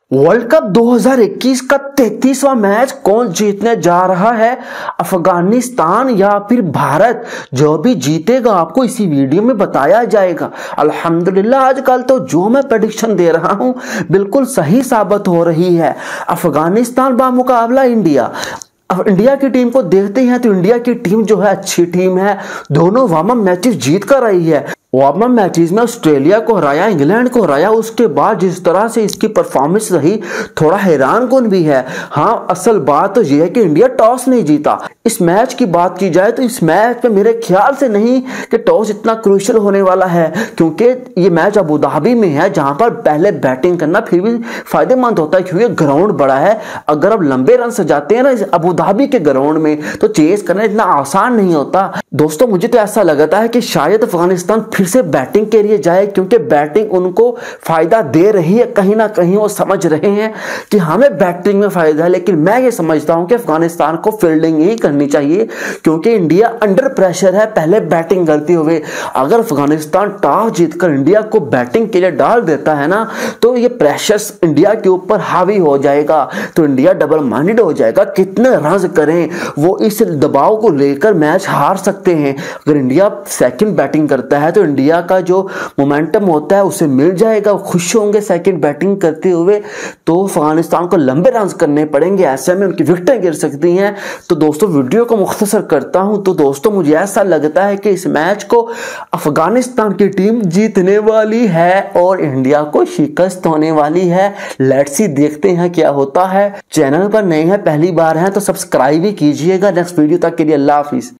World cup 2021 का 33वां match कौन जीतने जा रहा है, अफगानिस्तान या फिर भारत? जो भी जीतेगा आपको इसी वीडियो में बताया जाएगा। अल्हम्दुलिल्लाह आजकल तो जो मैं प्रेडिक्शन दे रहा हूं बिल्कुल सही साबित हो रही है। अफगानिस्तान बामुकाबला इंडिया। अब इंडिया की टीम को देखते हैं तो इंडिया की टीम जो है अच्छी टीम है। दोनों वार्म अप मैचेस जीत कर आई है। वार्म अप मैचेस में ऑस्ट्रेलिया को हराया, इंग्लैंड को हराया। उसके बाद जिस तरह से इसकी परफॉर्मेंस रही थोड़ा हैरानकुन भी है। हाँ, असल बात तो यह है कि इंडिया टॉस नहीं जीता। इस मैच की बात की जाए तो इस मैच में मेरे ख्याल से नहीं कि टॉस इतना क्रूशियल होने वाला है, क्योंकि ये मैच अबू धाबी में है जहां पर पहले बैटिंग करना फिर भी फायदेमंद होता है, क्योंकि ग्राउंड बड़ा है। अगर आप लंबे रन से जाते हैं ना इस अबू धाबी के ग्राउंड में तो चेस करना इतना आसान नहीं होता। दोस्तों मुझे तो ऐसा लगता है कि शायद अफगानिस्तान फिर से बैटिंग के लिए जाए, क्योंकि बैटिंग उनको फायदा दे रही है। कहीं ना कहीं वो समझ रहे हैं कि हमें बैटिंग में फायदा है, लेकिन मैं ये समझता हूं कि अफगानिस्तान को फील्डिंग ही करनी चाहिए, क्योंकि इंडिया अंडर प्रेशर है पहले बैटिंग करते हुए। अगर अफगानिस्तान टॉस जीतकर इंडिया को बैटिंग के लिए डाल देता है ना तो ये प्रेशर इंडिया के ऊपर हावी हो जाएगा, तो इंडिया डबल माइंडेड हो जाएगा। कितने रन करें वो इस दबाव को लेकर मैच हार सकते हैं। अगर इंडिया सेकंड बैटिंग करता है तो इंडिया का जो मोमेंटम होता है उसे मिल जाएगा, खुश होंगे सेकंड बैटिंग करते हुए। तो अफगानिस्तान को लंबे रन करने पड़ेंगे, ऐसे में उनकी विकेटें गिर सकती हैं। तो दोस्तों वीडियो को मुख्तसर करता हूं। तो दोस्तों मुझे ऐसा लगता है कि इस मैच को अफगानिस्तान की टीम जीतने वाली है और इंडिया को शिकस्त होने वाली है। लेट्स सी, देखते हैं क्या होता है। चैनल पर नए हैं, पहली बार हैं तो सब्सक्राइब भी कीजिएगा। नेक्स्ट वीडियो तक के लिए अल्लाह हाफिज।